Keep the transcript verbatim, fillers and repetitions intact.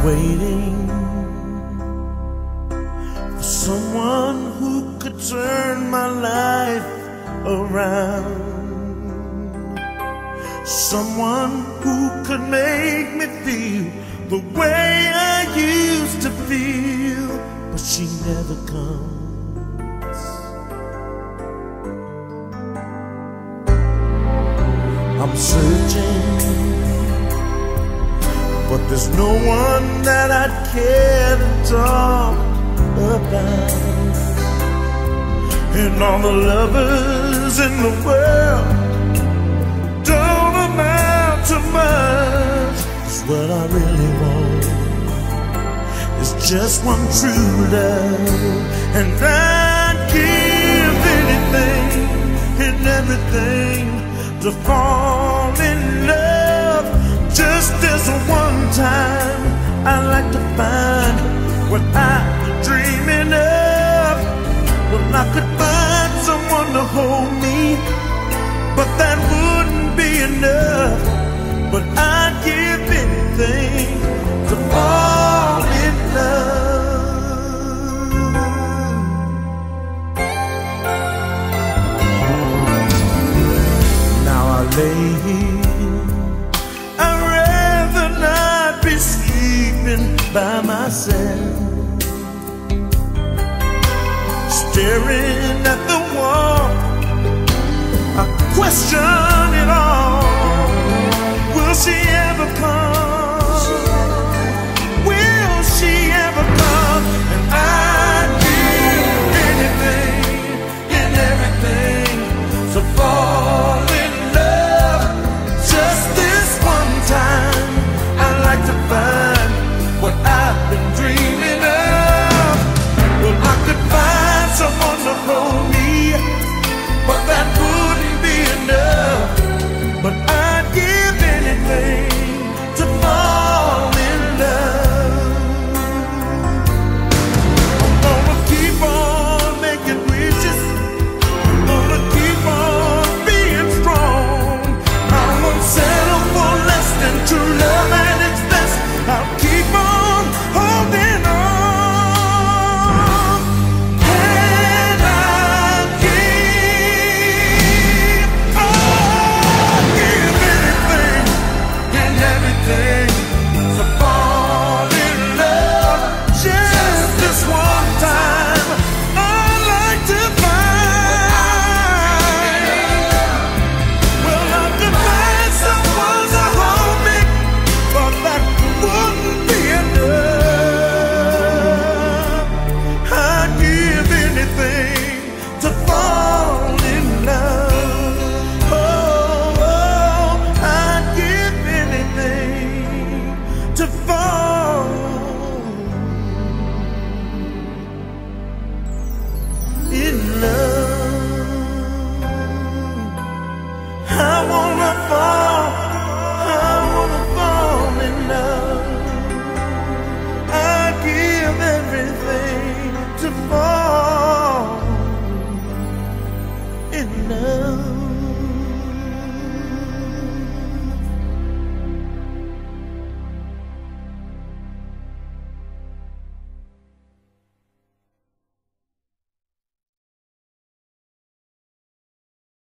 waiting for someone who could turn my life around, someone who could make me feel the way I used to feel, but she never comes. I'm searching, but there's no one that I'd care to talk about. And all the lovers in the world don't amount to much. 'Cause what I really want is just one true love, and I'd give anything and everything to fall in love. Just this one time, I'd like to find what I'm dreaming of. Well, I could find someone to hold me, but that wouldn't be enough. But I'd give anything to fall in love. Now I lay here, I'd rather not be sleeping by myself, staring at the wall. I question it all.